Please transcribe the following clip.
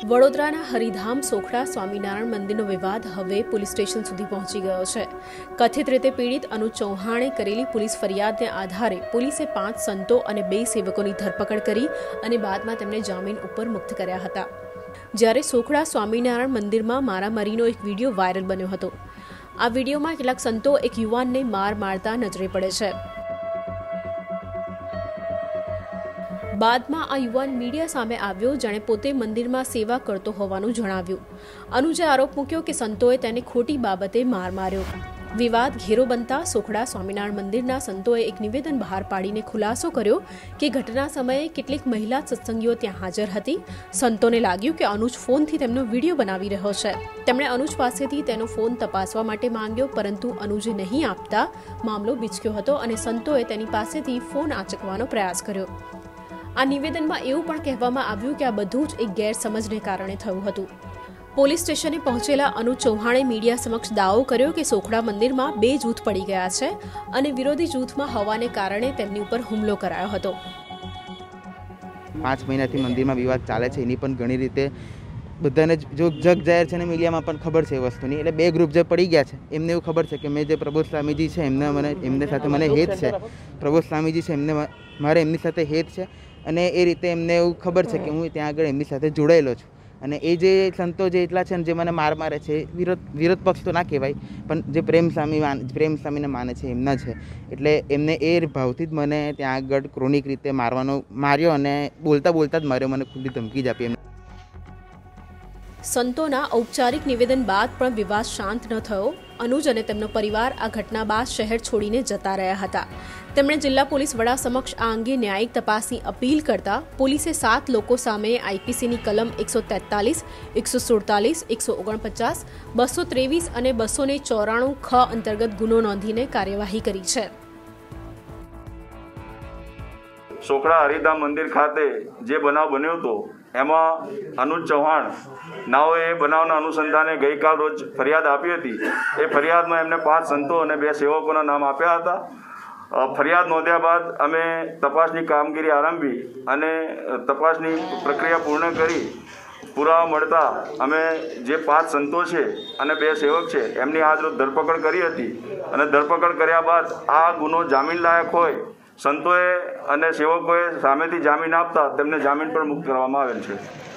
વડોદરાના હરિધામ સોખડા સ્વામિનારાયણ મંદિરનો વિવાદ હવે પોલીસ સ્ટેશન સુધી પહોંચી ગયો છે। કથિત રીતે પીડિત અનુજ ચૌહાણે કરેલી પોલીસ ફરિયાદને આધારે પોલીસે 5 સંતો અને 2 સેવકોની ધરપકડ કરી અને બાદમાં તેમને જામીન ઉપર મુક્ત કર્યા હતા। જ્યારે સોખડા સ્વામિનારાયણ મંદિરમાં મારામારીનો એક વિડીયો વાયરલ બન્યો હતો। આ વિડીયોમાં કેટલાક સંતો એક યુવાનને મારતા નજરે પડે છે। બાદમાં આ યુવાન મીડિયા સામે આવ્યો, જેણે પોતે મંદિરમાં સેવા કરતો હોવાનું જણાવ્યું। અનુજે આરોપ મૂક્યો કે સંતોએ તેને ખોટી બાબતે માર માર્યો। વિવાદ ઘેરો બનતા સોખડા સ્વામિનારાયણ મંદિરના સંતોએ એક નિવેદન બહાર પાડીને ખુલાસો કર્યો કે ઘટના સમયે કેટલીક મહિલા સત્સંગીઓ ત્યાં હાજર હતી। સંતોને લાગ્યું કે અનુજ ફોનથી તેમનો વિડીયો બનાવી રહ્યો છે। તેમણે અનુજ પાસેથી તેનો ફોન તપાસવા માટે માંગ્યો, પરંતુ અનુજે નહીં આપતા મામલો બીચક્યો હતો અને સંતોએ તેની પાસેથી ફોન આંચકવાનો પ્રયાસ કર્યો। આ નિવેદનમાં એવું પણ કહેવામાં આવ્યું કે આ બધું જ એક ગેરસમજને કારણે થયું હતું। પોલીસ સ્ટેશને પહોંચેલા અનુજ ચૌહાણે મીડિયા સમક્ષ દાવો કર્યો કે સોખડા મંદિરમાં 2 જૂથ પડી ગયા છે અને વિરોધી જૂથમાં હોવાને કારણે તેમની ઉપર હુમલો કરાયો હતો। 5 મહિનાથી મંદિરમાં વિવાદ ચાલે છે, એની પણ ઘણી રીતે બધાને જો જગ જાહેર છે ને મીડિયામાં પણ ખબર છે એ વસ્તુની। એટલે 2 ગ્રુપ જે પડી ગયા છે એમને એવું ખબર છે કે મેં જે પ્રબોધ સ્વામીજી છે એમને સાથે મને હેત છે। પ્રબોધ સ્વામીજી છે મારે એમની સાથે હેત છે અને એ રીતે એમને એવું ખબર છે કે હું ત્યાં આગળ એમની સાથે જોડાયેલો છું। અને એ જે સંતો જે એટલા છે ને જે મને મારે છે, વિરોધ પક્ષ તો ના કહેવાય, પણ જે પ્રેમ સ્વામીને માને છે એમના છે। એટલે એમને એ ભાવથી જ મને ત્યાં આગળ ક્રોનિક રીતે માર્યો અને બોલતા જ માર્યો, મને ખુલ્લી ધમકી જ આપી। સંતોના ઔપચારિક નિવેદન બાદ પણ વિવાદ શાંત ન થયો। અનુજ અને તેમનો પરિવાર આ ઘટના બાદ શહેર છોડીને જતા રહ્યા હતા। તેમણે જિલ્લા પોલીસ વડા સમક્ષ આ અંગે ન્યાયિક તપાસની અપીલ કરતા પોલીસે 7 લોકો સામે આઈપીસીની કલમ 143, 147, 149, 223 અને 294 ખ અંતર્ગત ગુનો નોંધીને કાર્યવાહી કરી છે। સોખડા હરિધામ મંદિર ખાતે જે બનાવ બન્યો હતો એમાં અનુજ ચૌહાણ નાઓએ બનાવના અનુસંધાને ગઈકાલ રોજ ફરિયાદ આપી હતી। એ ફરિયાદમાં એમને 5 સંતો અને 2 સેવકોના નામ આપ્યા હતા। ફરિયાદ નોંધ્યા બાદ અમે તપાસની કામગીરી આરંભી અને તપાસની પ્રક્રિયા પૂર્ણ કરી પુરાવા મળતા અમે જે 5 સંતો છે અને 2 સેવક છે એમની આજરોજ ધરપકડ કરી હતી અને ધરપકડ કર્યા બાદ આ ગુનો જામીન લાયક હોય સંતોએ અને સેવકોએ સામેથી જામીન આપતા તેમને જામીન પર મુક્ત કરવામાં આવેલ છે।